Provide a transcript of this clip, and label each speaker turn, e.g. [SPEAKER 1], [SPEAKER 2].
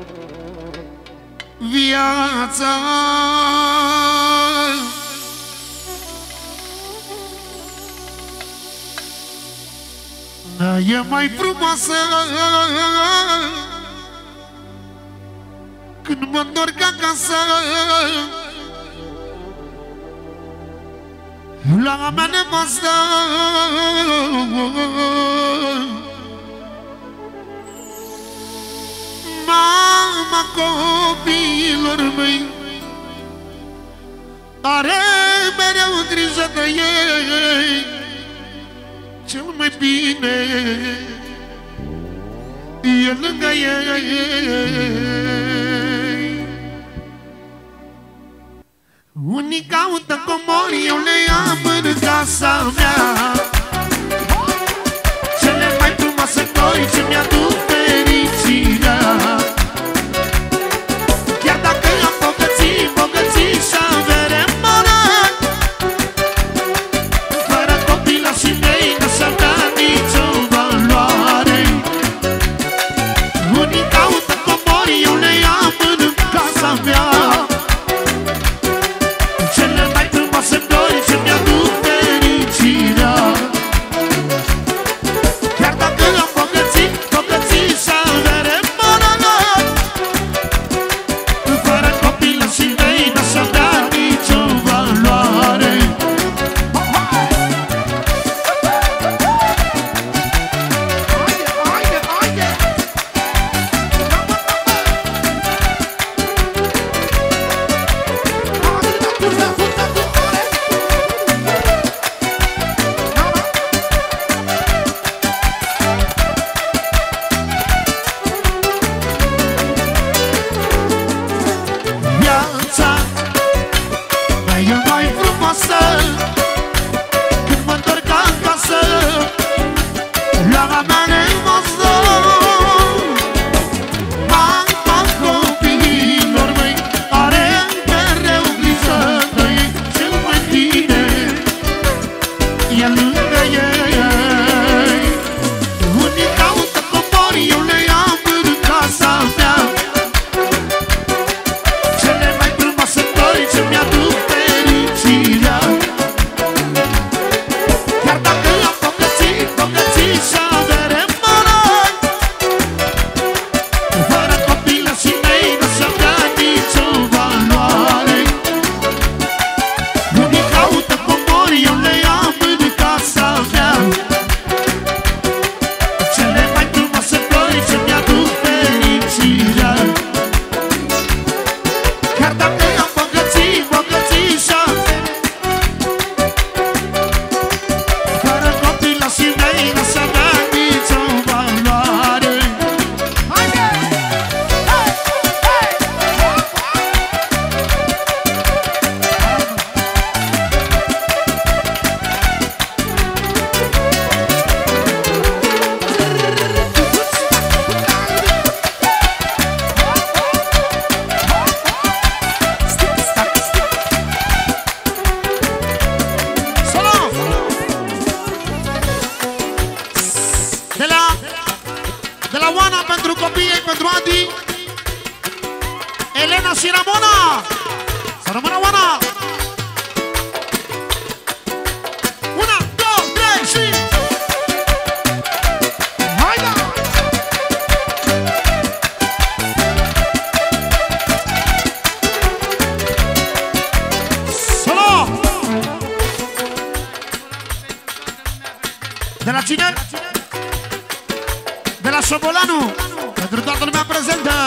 [SPEAKER 1] viața. E mai frumoasă când mă întorc acasă la mea nevastă. Mama copiilor mei are mereu grijă de ei cel mai bine, e lângă ei. Unii caută comori, eu le am în casa mea, cele mai frumoase flori ce mi-aduc fericirea. Chiar dacă am bogății, bogății și avere mare, fără copilașii mei nu și-ar da nicio valoare. Unii caută comori, eu le am în casa mea, cele mai frumoase flori ce mi-aduc fericirea. Chiar dacă am bogății, bogății și avere mare, fără copilașii mei n-aș avea nicio valoare. Viața e mai frumoasă când mă întorc acasă la mea nevastă. Mama copiilor mei are mereu grijă de ei cel mai bine, e lângă ei. Unii caută comori, eu le am în casa mea, cele mai frumoase flori ce mi-aduc fericirea. Chiar dacă am bogății, bogății și avere mare, fără copilașii mei n-aș avea nicio valoare. Unii caută comori, eu le am în casa mea, cele mai frumoase flori ce mi-aduc fericirea. Chiar dacă am bogății, bogății și avere, fără copilașii mei n-aș avea nicio valoare. De la Oana pentru copii, pentru Adi, Elena și Ramona. Să rămână Oana! 1, 2, 3 și... Haide! Solo! De la cine? De la Șobolanu, pentru toată lumea prezentă.